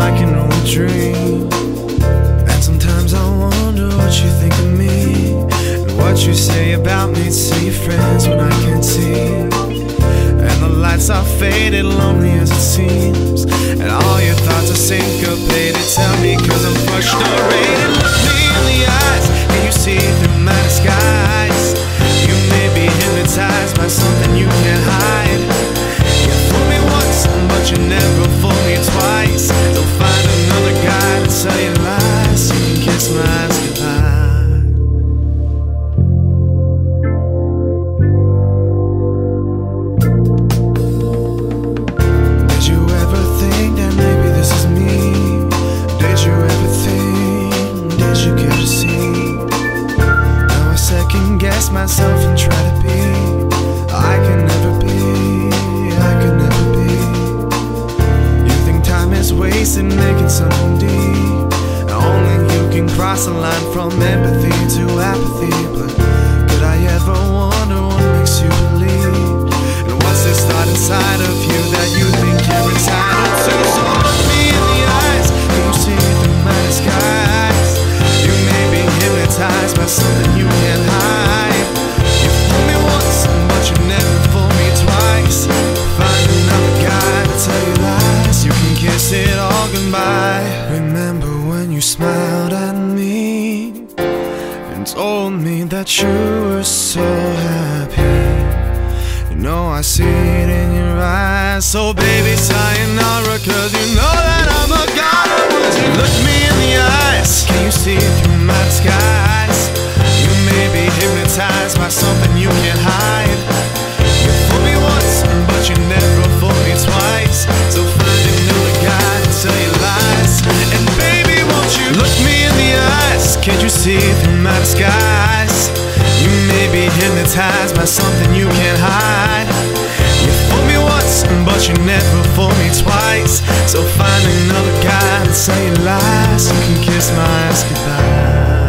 I can only dream. And sometimes I wonder what you think of me, and what you say about me to your friends when I can't see. And the lights are faded, lonely as it seems, and all your thoughts are syncopated. Tell me, cause I'm frustrated. Look me in the eyes, can you see through my disguise? You may be hypnotized by something you can't hide. You fooled me once, but you never fooled me twice. So find another guy to tell you lies. You can kiss my eyes goodbye. Myself and try to be. I can never be, I can never be. You think time is wasted making something deep. Only you can cross the line from empathy to apathy. But could I ever wonder what makes you believe? And what's this thought inside of you that you think you're entitled to? So look me in the eyes, can you see through my disguise? You may be hypnotized by something you can't hide. Kiss it all goodbye. Remember when you smiled at me and told me that you were so happy. You know I see it in your eyes. So baby, sayonara, cause you know that I'm a god of words. You look me in the eyes, can you see through my disguise? You may be hypnotized by something you can't hide. You fooled me once, but you never fooled me twice. So find another guy to tell you lies. And baby, won't you look me in the eyes? Can't you see through my disguise? You may be hypnotized by something you can't hide. You fooled me once, but you never fooled me twice. So find another guy to tell you lies. You can kiss my ass goodbye.